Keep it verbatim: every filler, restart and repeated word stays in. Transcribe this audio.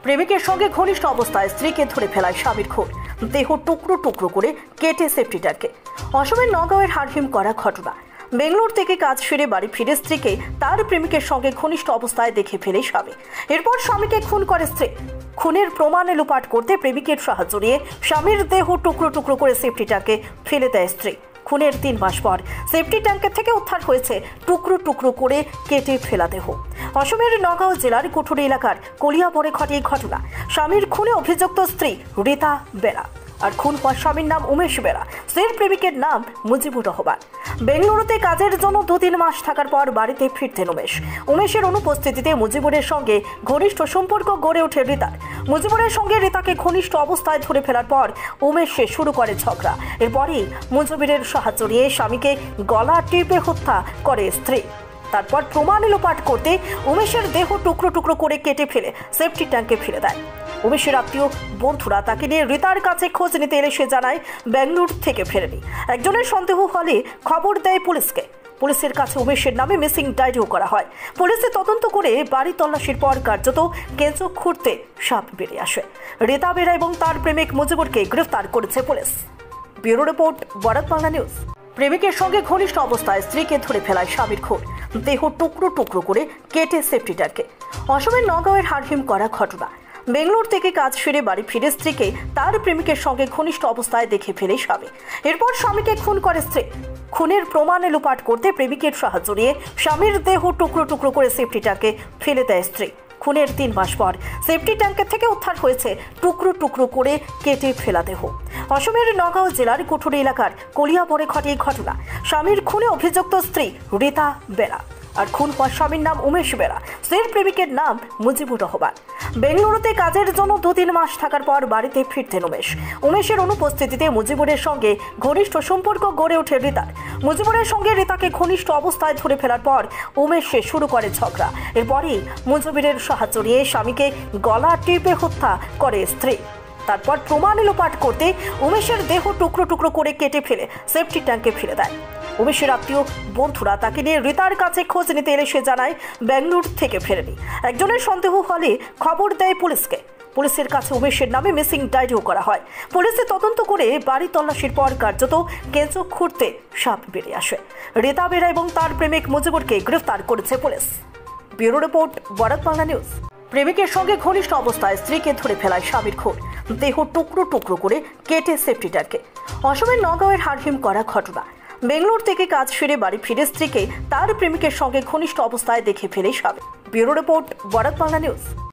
প্রেমিকের সঙ্গে ঘনিষ্ঠ অবস্থায় স্ত্রীকে ধরে ফেলায় স্বামীর খুন, দেহ টুকরো টুকরো করে কেটে সেফটি ট্যাঙ্কে। অসমের নগাঁওয়ের হাড়হিম করা ঘটনা। বেঙ্গালুরু থেকে কাজ সেরে বাড়ি ফিরে স্ত্রীকে তার প্রেমিকের সঙ্গে ঘনিষ্ঠ অবস্থায় দেখে ফেলে স্বামী। এরপর স্বামীকে খুন করে স্ত্রী। খুনের প্রমাণ লোপাট করতে প্রেমিকের সাহায্য নিয়ে স্বামীর দেহ টুকরো টুকরো করে সেফটি ট্যাঙ্কে ফেলে দেয় স্ত্রী। খুনের তিন মাস পর সেফটি ট্যাঙ্কের থেকে উদ্ধার হয়েছে টুকরো টুকরো করে কেটে ফেলা দেহ। অসমের নগাঁও জেলার কুঠুরি এলাকার কলিয়াবরে ঘটে এই ঘটনা। স্বামীর খুনে অভিযুক্ত স্ত্রী রীতা বেরা, আর খুন হওয়া স্বামীর নাম উমেশ বেরা, স্ত্রীর প্রেমিকের নাম মুজিবুর রহমান। বেঙ্গালুরুতে কাজের জন্য দু তিন মাস থাকার পর বাড়িতে ফিরতেন উমেশ। উমেশের অনুপস্থিতিতে মুজিবুরের সঙ্গে ঘনিষ্ঠ সম্পর্ক গড়ে ওঠে রীতার। মুজিবুরের সঙ্গে রীতাকে ঘনিষ্ঠ অবস্থায় ধরে ফেলার পর উমেশ শুরু করে ঝগড়া। এরপরই মুজিবুরের সাহায্য নিয়ে স্বামীকে গলা টিপে হত্যা করে স্ত্রী। তারপর প্রমাণ লোপাট করতে উমেশের দেহ টুকরো টুকরো করে কেটে ফেলে সেফটি ট্যাঙ্কে ফেলে দেয়। উমেশের আত্মীয় বন্ধুরা তাকে নিয়ে রীতার কাছে খোঁজ নিতে এলে সে জানায় বেঙ্গালুরু থেকে ফেরেনি। একজনের সন্দেহ হলে খবর দেয় পুলিশকে। পুলিশের কাছে উমেশের নামে মিসিং ডায়েরিও করা হয়। পুলিশে তদন্ত করে বাড়ি তল্লাশির পর কার্যত কেঁচো খুঁড়তে সাপ বেরিয়ে আসে। রীতা বেরা এবং তার প্রেমিক মুজিবুরকে গ্রেফতার করেছে পুলিশ। Bureau report, Barak Bangla news. প্রেমিকের সঙ্গে ঘনিষ্ঠ অবস্থায় স্ত্রীকে ধরে ফেলায় স্বামীর খুন, দেহ টুকরো টুকরো করে কেটে সেফটি ট্যাঙ্কে। অসমের নগাঁওয়ের হাড়হিম করা ঘটনা। বেঙ্গালুরু থেকে কাজ সেরে বাড়ি ফিরে স্ত্রীকে তার প্রেমিকের সঙ্গে ঘনিষ্ঠ অবস্থায় দেখে ফেলে স্বামী। এরপর স্বামীকে খুন করে স্ত্রী। খুনের প্রমাণ লোপাট করতে প্রেমিকের সাহায্য নিয়ে স্বামীর দেহ টুকরো টুকরো করে সেফটি ট্যাঙ্কে ফেলে দেয় স্ত্রী। খুনের তিন মাস পর সেফটি ট্যাঙ্কের থেকে উদ্ধার হয়েছে টুকরো টুকরো করে কেটে ফেলা দেহ। অসমের নগাঁও জেলার কুঠুরি এলাকার কলিয়াবরে ঘটে এই ঘটনা। স্বামীর খুনে অভিযুক্ত স্ত্রী রীতা বেরা, আর খুন হওয়া স্বামীর নাম উমেশ বেরা, স্ত্রীর প্রেমিকের নাম মুজিবুর রহমান। বেঙ্গালুরুতে কাজের জন্য দু তিন মাস থাকার পর বাড়িতে ফিরতেন উমেশ। উমেশের অনুপস্থিতিতে মুজিবুরের সঙ্গে ঘনিষ্ঠ সম্পর্ক গড়ে ওঠে রীতার। মুজিবুরের সঙ্গে রীতাকে ঘনিষ্ঠ অবস্থায় ধরে ফেলার পর উমেশ শুরু করে ঝগড়া। এরপরই মুজিবুরের সাহায্য নিয়ে স্বামীকে গলা টিপে হত্যা করে স্ত্রী। তারপর প্রমাণ লোপাট করতে উমেশের দেহ টুকরো টুকরো করে কেটে ফেলে সেফটি ট্যাঙ্কে ফেলে দেয়। উমেশের আত্মীয় বন্ধুরা তাকে নিয়ে রীতার কাছে খোঁজ নিতে এলে সে জানায় বেঙ্গালুরু থেকে ফেরেনি। একজনের সন্দেহ হলে খবর দেয় পুলিশকে। পুলিশের কাছে উমেশের নামে মিসিং ডায়েরিও করা হয়। পুলিশে তদন্ত করে বাড়ি তল্লাশির পর কার্যত কেঁচো খুঁড়তে সাপ বেরিয়ে আসে। রীতা বেরা এবং তার প্রেমিক মুজিবুরকে গ্রেফতার করেছে পুলিশ। Bureau report, Barak Bangla news. প্রেমিকের সঙ্গে ঘনিষ্ঠ অবস্থায় স্ত্রীকে ধরে ফেলায় স্বামীর খুন, দেহ টুকরো টুকরো করে কেটে সেফটি ট্যাঙ্কে। অসমের নগাঁওয়ের হাড়হিম করা ঘটনা। বেঙ্গালুরু থেকে কাজ সেরে বাড়ি ফিরে স্ত্রীকে তার প্রেমিকের সঙ্গে ঘনিষ্ঠ অবস্থায় দেখে ফেলে স্বামী। Bureau report, Barak Bangla news.